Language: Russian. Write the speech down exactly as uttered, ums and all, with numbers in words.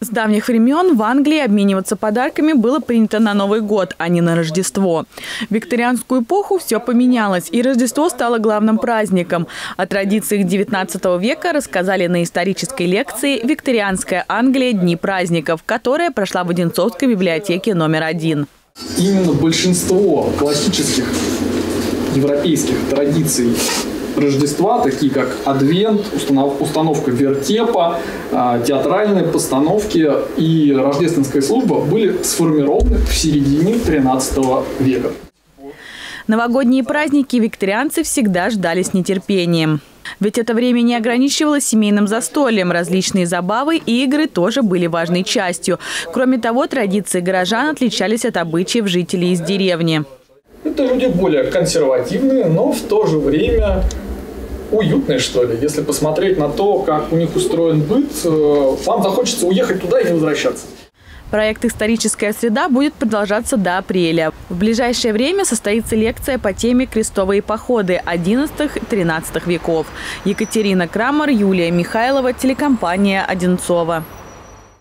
С давних времен в Англии обмениваться подарками было принято на Новый год, а не на Рождество. В викторианскую эпоху все поменялось, и Рождество стало главным праздником. О традициях девятнадцатого века рассказали на исторической лекции «Викторианская Англия. Дни праздников», которая прошла в Одинцовской библиотеке номер один. Именно большинство классических европейских традиций Рождества, такие как Адвент, установка вертепа, театральные постановки и рождественская служба, были сформированы в середине тринадцатого века. Новогодние праздники викторианцы всегда ждали с нетерпением. Ведь это время не ограничивалось семейным застольем. Различные забавы и игры тоже были важной частью. Кроме того, традиции горожан отличались от обычаев жителей из деревни. Это люди более консервативные, но в то же время уютные, что ли. Если посмотреть на то, как у них устроен быт, вам захочется уехать туда и не возвращаться. Проект «Историческая среда» будет продолжаться до апреля. В ближайшее время состоится лекция по теме «Крестовые походы одиннадцатого-тринадцатого веков». Екатерина Крамер, Юлия Михайлова, телекомпания «Одинцово».